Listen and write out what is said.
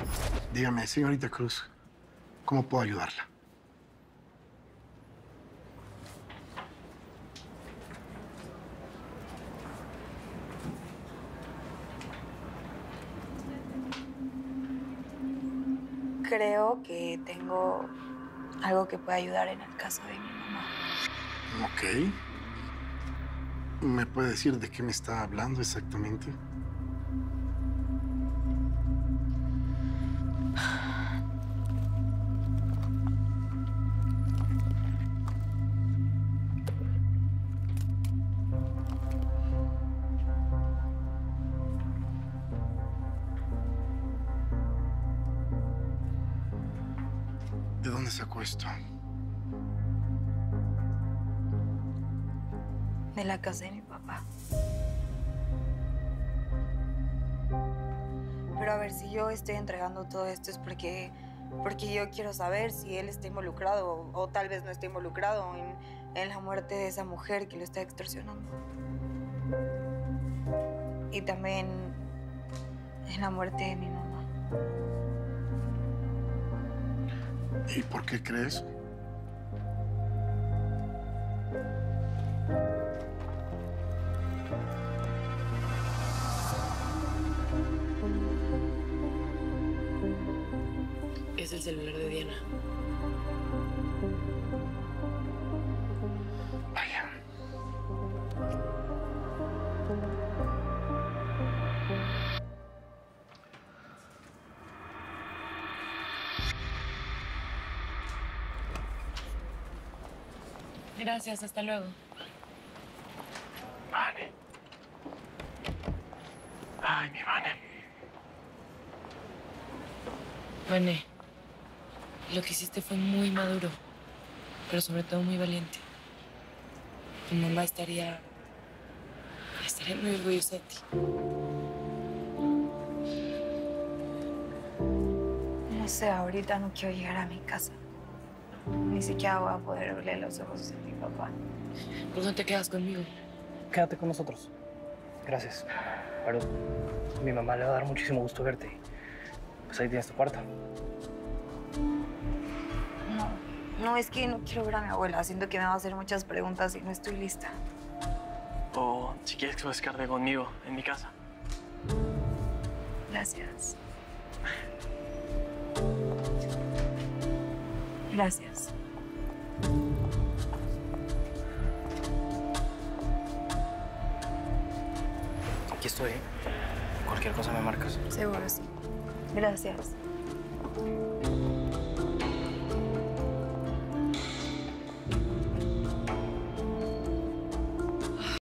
Dígame, señorita Cruz, ¿cómo puedo ayudarla? Creo que tengo algo que puede ayudar en el caso de mi mamá. Ok. ¿Me puede decir de qué me está hablando exactamente? ¿De dónde sacó esto? De la casa de mi papá. Pero a ver, si yo estoy entregando todo esto es porque yo quiero saber si él está involucrado o tal vez no está involucrado en la muerte de esa mujer que lo está extorsionando. Y también en la muerte de mi mamá. ¿Y por qué crees? Es el celular de Diana. Vaya. Gracias, hasta luego. Vane. Ay, mi Vane. Vane, lo que hiciste fue muy maduro, pero sobre todo muy valiente. Tu mamá estaría muy orgullosa de ti. No sé, ahorita no quiero llegar a mi casa. Ni siquiera voy a poder verle los ojos a mi papá. ¿Por qué no te quedas conmigo? Quédate con nosotros. Gracias. Pero mi mamá le va a dar muchísimo gusto verte. Pues ahí tienes tu cuarto. No, es que no quiero ver a mi abuela. Siento que me va a hacer muchas preguntas y no estoy lista. O si quieres que vas a quedarte conmigo en mi casa. Gracias. Gracias. Aquí estoy. Cualquier cosa me marcas. Seguro sí. Gracias.